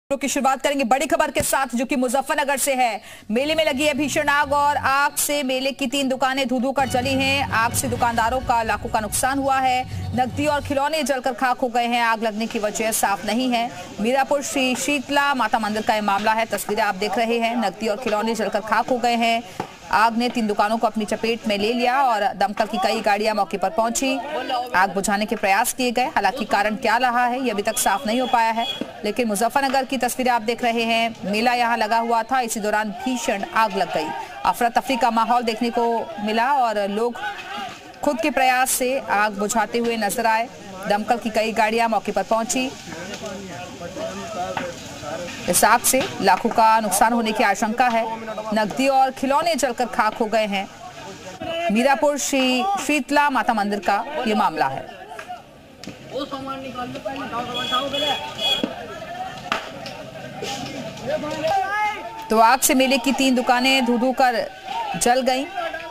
की शुरुआत करेंगे बड़ी खबर के साथ जो कि मुजफ्फरनगर से है। मेले में लगी है भीषण आग और आग से मेले की 3 दुकानें धू-धू कर जली हैं। आग से दुकानदारों का लाखों का नुकसान हुआ है। नकदी और खिलौने जलकर खाक हो गए हैं। आग लगने की वजह साफ नहीं है। मीरापुर श्री शीतला माता मंदिर का यह मामला है। तस्वीरें आप देख रहे हैं। नकदी और खिलौने जलकर खाक हो गए हैं। आग ने 3 दुकानों को अपनी चपेट में ले लिया और दमकल की कई गाड़ियां मौके पर पहुंची। आग बुझाने के प्रयास किए गए। हालांकि कारण क्या रहा है ये अभी तक साफ नहीं हो पाया है। लेकिन मुजफ्फरनगर की तस्वीरें आप देख रहे हैं। मेला यहां लगा हुआ था। इसी दौरान भीषण आग लग गई। अफरा तफरी का माहौल देखने को मिला और लोग खुद के प्रयास से आग बुझाते हुए नजर आए। दमकल की कई गाड़ियां मौके पर पहुंची। इस आग से लाखों का नुकसान होने की आशंका है। नकदी और खिलौने जलकर खाक हो गए हैं। मीरापुर श्री शीतला माता मंदिर का ये मामला है। तो आग से मेले की 3 दुकानें धू-धू कर जल गईं।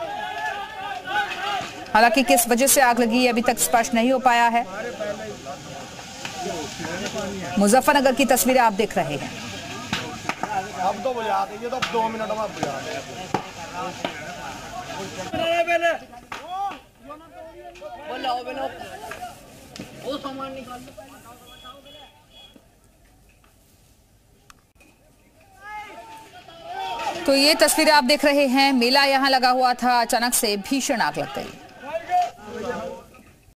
हालांकि किस वजह से आग लगी अभी तक स्पष्ट नहीं हो पाया है। मुजफ्फरनगर की तस्वीरें आप देख रहे हैं। अब तो बुझा दीजिए, तो 2 मिनट में बुझा वो सामान निकाल लो। तो ये तस्वीरें आप देख रहे हैं। मेला यहां लगा हुआ था। अचानक से भीषण आग लग गई।